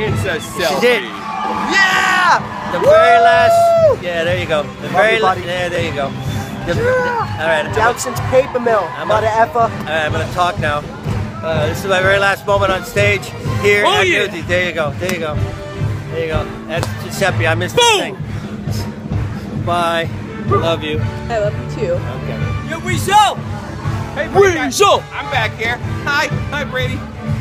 It's a selfie. She did. Yeah! The very last. Yeah, there you go. The very last. Yeah, there you go. All right. Johnson's Paper Mill. Mother effer. All right, I'm gonna talk now. This is my very last moment on stage here at Newsies. There you go. There you go. There you go. That's Giuseppe. I missed the thing. Bye. Love you. I love you too. Okay. Yo, Weasel! Hey, Weasel! I'm back here. Hi. Hi, Brady.